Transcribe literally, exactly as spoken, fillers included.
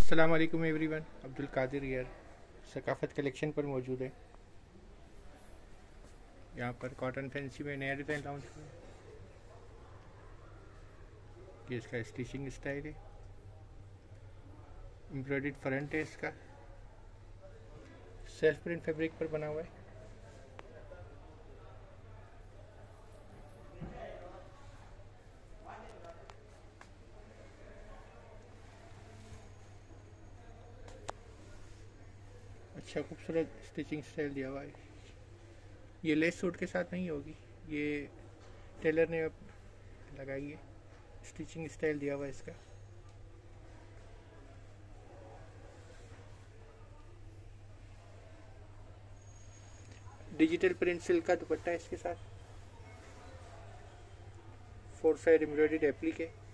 अस्सलाम वालेकुम एवरीवन, अब्दुल कादिर यार सकाफ़त कलेक्शन पर मौजूद है। यहाँ पर कॉटन फैंसी में नया डिज़ाइन लॉन्च हुआ है। ये इसका स्टिचिंग स्टाइल है, एम्ब्रॉयडर्ड फ्रंट है, इसका सेल्फ प्रिंट फैब्रिक पर बना हुआ है। अच्छा खूबसूरत स्टिचिंग स्टाइल दिया हुआ है। ये लेस सूट के साथ नहीं होगी, ये टेलर ने अब लगाई है। स्टिचिंग स्टाइल दिया हुआ है इसका। डिजिटल प्रिंट सिल्क का दुपट्टा है इसके साथ। फोर साइड एम्ब्रॉयडर्ड एप्लिक है।